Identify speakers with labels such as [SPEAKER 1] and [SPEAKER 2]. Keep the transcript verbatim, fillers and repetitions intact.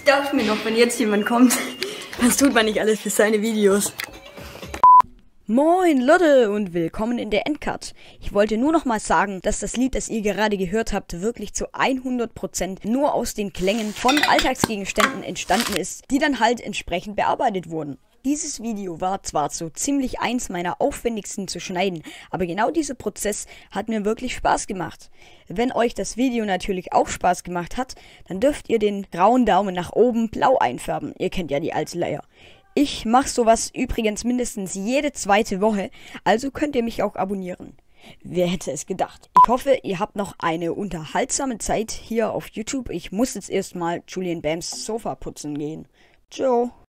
[SPEAKER 1] dachte mir noch, wenn jetzt jemand kommt, was tut man nicht alles für seine Videos? Moin Leute und willkommen in der Endcard. Ich wollte nur noch mal sagen, dass das Lied, das ihr gerade gehört habt, wirklich zu hundert Prozent nur aus den Klängen von Alltagsgegenständen entstanden ist, die dann halt entsprechend bearbeitet wurden. Dieses Video war zwar so ziemlich eins meiner aufwendigsten zu schneiden, aber genau dieser Prozess hat mir wirklich Spaß gemacht. Wenn euch das Video natürlich auch Spaß gemacht hat, dann dürft ihr den grauen Daumen nach oben blau einfärben. Ihr kennt ja die alte Leier. Ich mache sowas übrigens mindestens jede zweite Woche, also könnt ihr mich auch abonnieren. Wer hätte es gedacht? Ich hoffe, ihr habt noch eine unterhaltsame Zeit hier auf YouTube. Ich muss jetzt erstmal Julian Bams Sofa putzen gehen. Ciao.